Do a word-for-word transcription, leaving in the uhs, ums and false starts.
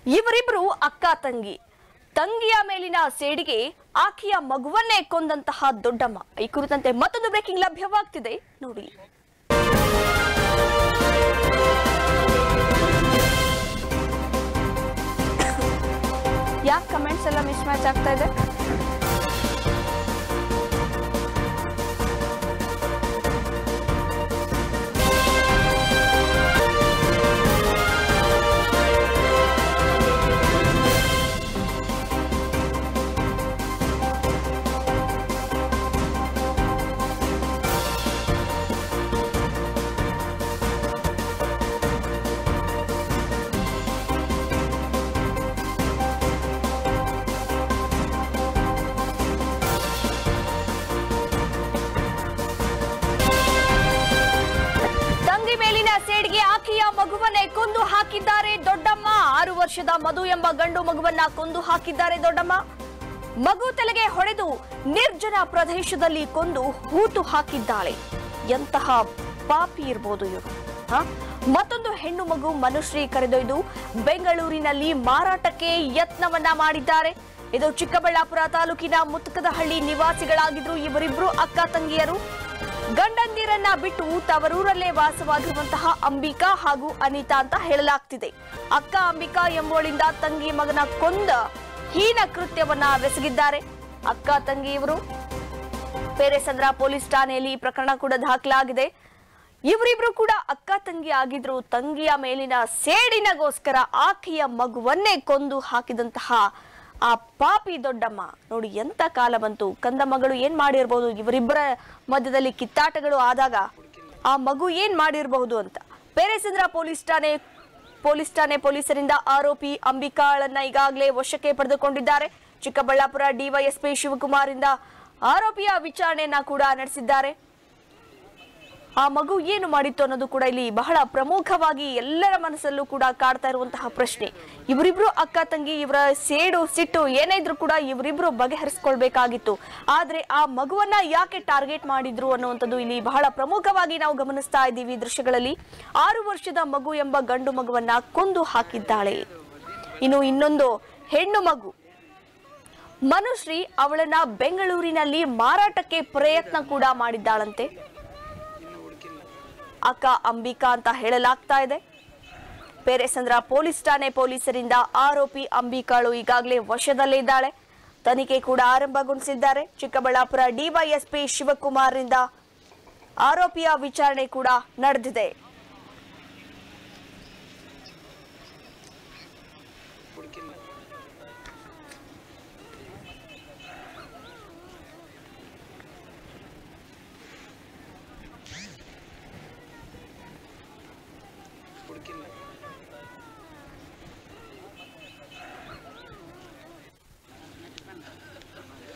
ಇವರಿಬ್ರು ಅಕ್ಕ ತಂಗಿ. ತಂಗಿಯ ಮೇಲಿನ ಸೇಡಿಗೆ ಆಕೆಯ ಮಗುವನ್ನೇ ಕೊಂದಂತಹ ದೊಡ್ಡಮ್ಮ. ಈ ಕುರಿತಂತೆ ಮತ್ತೊಂದು ಬ್ರೇಕಿಂಗ್ ಲಭ್ಯವಾಗ್ತಿದೆ ನೋಡಿ. ಯಾಕೆ ಕಮೆಂಟ್ಸ್ ಎಲ್ಲ ಮಿಸ್ ಮ್ಯಾಚ್ ಆಗ್ತಾ ಇದೆ? ಮಗುವನ್ನೇ ಕೊಂದು ಹಾಕಿದ್ದಾರೆ ದೊಡ್ಡಮ್ಮ. ಆರು ವರ್ಷದ ಮಧು ಎಂಬ ಗಂಡು ಮಗುವನ್ನ ಕೊಂದು ಹಾಕಿದ್ದಾರೆ ದೊಡ್ಡಮ್ಮ. ಮಗು ತಲೆಗೆ ಹೊಡೆದು ನಿರ್ಜನ ಪ್ರದೇಶದಲ್ಲಿ ಕೊಂದು ಹೂತು ಹಾಕಿದ್ದಾಳೆ. ಎಂತಹ ಪಾಪಿ ಇರಬಹುದು ಇವರು. ಮತ್ತೊಂದು ಹೆಣ್ಣು ಮಗು ಮನುಶ್ರೀ ಕರೆದೊಯ್ದು ಬೆಂಗಳೂರಿನಲ್ಲಿ ಮಾರಾಟಕ್ಕೆ ಯತ್ನವನ್ನ ಮಾಡಿದ್ದಾರೆ. ಇದು ಚಿಕ್ಕಬಳ್ಳಾಪುರ ತಾಲೂಕಿನ ಮುತ್ಕದಹಳ್ಳಿ ನಿವಾಸಿಗಳಾಗಿದ್ರು ಇವರಿಬ್ರು ಅಕ್ಕ ತಂಗಿಯರು. ಗಂಡಂದಿರನ್ನ ಬಿಟ್ಟು ತವರೂರಲ್ಲೇ ವಾಸವಾಗಿರುವಂತಹ ಅಂಬಿಕಾ ಹಾಗೂ ಅನಿತಾ ಅಂತ ಹೇಳಲಾಗ್ತಿದೆ. ಅಕ್ಕ ಅಂಬಿಕಾ ಎಂಬುವಳಿಂದ ತಂಗಿ ಮಗನ ಕೊಂದ ಹೀನ ಕೃತ್ಯವನ್ನ ಬೆಸಗಿದ್ದಾರೆ ಅಕ್ಕ ತಂಗಿ ಇವರು. ಪೇರೆಸಂದ್ರ ಪೊಲೀಸ್ ಠಾಣೆಯಲ್ಲಿ ಈ ಪ್ರಕರಣ ಕೂಡ ದಾಖಲಾಗಿದೆ. ಇವರಿಬ್ರು ಕೂಡ ಅಕ್ಕ ತಂಗಿ ಆಗಿದ್ರು. ತಂಗಿಯ ಮೇಲಿನ ಸೇಡಿನಗೋಸ್ಕರ ಆಕೆಯ ಮಗುವನ್ನೇ ಕೊಂದು ಹಾಕಿದಂತಹ ಆ ಪಾಪಿ ದೊಡ್ಡಮ್ಮ. ನೋಡಿ ಎಂತ ಕಾಲ ಬಂತು. ಕಂದ ಮಗಳು ಏನ್ ಮಾಡಿರಬಹುದು, ಇವರಿಬ್ಬರ ಮಧ್ಯದಲ್ಲಿ ಕಿತ್ತಾಟಗಳು ಆದಾಗ ಆ ಮಗು ಏನ್ ಮಾಡಿರಬಹುದು ಅಂತ. ಪೇರೆಸಂದ್ರ ಪೊಲೀಸ್ ಠಾಣೆ ಪೊಲೀಸ್ ಠಾಣೆ ಪೊಲೀಸರಿಂದ ಆರೋಪಿ ಅಂಬಿಕಾಳನ್ನ ಈಗಾಗಲೇ ವಶಕ್ಕೆ ಪಡೆದುಕೊಂಡಿದ್ದಾರೆ. ಚಿಕ್ಕಬಳ್ಳಾಪುರ ಡಿವೈಎಸ್ಪಿ ಶಿವಕುಮಾರ್ ಇಂದ ಆರೋಪಿಯ ವಿಚಾರಣೆಯನ್ನ ಕೂಡ ನಡೆಸಿದ್ದಾರೆ. ಆ ಮಗು ಏನು ಮಾಡಿತ್ತು ಅನ್ನೋದು ಕೂಡ ಇಲ್ಲಿ ಬಹಳ ಪ್ರಮುಖವಾಗಿ ಎಲ್ಲರ ಮನಸ್ಸಲ್ಲೂ ಕೂಡ ಕಾಡ್ತಾ ಇರುವಂತಹ ಪ್ರಶ್ನೆ. ಇವರಿಬ್ರು ಅಕ್ಕ ತಂಗಿ, ಇವರ ಸೇಡು ಸಿಟ್ಟು ಏನೇ ಇದ್ರೂ ಕೂಡ ಇವರಿಬ್ರು ಬಗೆಹರಿಸಿಕೊಳ್ಬೇಕಾಗಿತ್ತು. ಆದ್ರೆ ಆ ಮಗುವನ್ನ ಯಾಕೆ ಟಾರ್ಗೆಟ್ ಮಾಡಿದ್ರು ಅನ್ನುವಂಥದ್ದು ಇಲ್ಲಿ ಬಹಳ ಪ್ರಮುಖವಾಗಿ ನಾವು ಗಮನಿಸ್ತಾ ಇದ್ದೀವಿ ದೃಶ್ಯಗಳಲ್ಲಿ. ಆರು ವರ್ಷದ ಮಗು ಎಂಬ ಗಂಡು ಮಗುವನ್ನ ಕೊಂದು ಹಾಕಿದ್ದಾಳೆ. ಇನ್ನು ಇನ್ನೊಂದು ಹೆಣ್ಣು ಮಗು ಮನುಶ್ರೀ, ಅವಳನ್ನ ಬೆಂಗಳೂರಿನಲ್ಲಿ ಮಾರಾಟಕ್ಕೆ ಪ್ರಯತ್ನ ಕೂಡ ಮಾಡಿದ್ದಾಳಂತೆ. ಅಕ್ಕ ಅಂಬಿಕಾ ಅಂತ ಹೇಳಲಾಗ್ತಾ ಇದೆ. ಪೇರೆಸಂದ್ರ ಪೊಲೀಸ್ ಠಾಣೆ ಪೊಲೀಸರಿಂದ ಆರೋಪಿ ಅಂಬಿಕಾಳು ಈಗಾಗಲೇ ವಶದಲ್ಲೇ ಇದ್ದಾಳೆ. ತನಿಖೆ ಕೂಡ ಆರಂಭಗೊಳಿಸಿದ್ದಾರೆ. ಚಿಕ್ಕಬಳ್ಳಾಪುರ ಡಿವೈಎಸ್ಪಿ ಶಿವಕುಮಾರ್ ರಿಂದ ಆರೋಪಿಯ ವಿಚಾರಣೆ ಕೂಡ ನಡೆದಿದೆ. ಹುಡುಕಿಲ್ಲ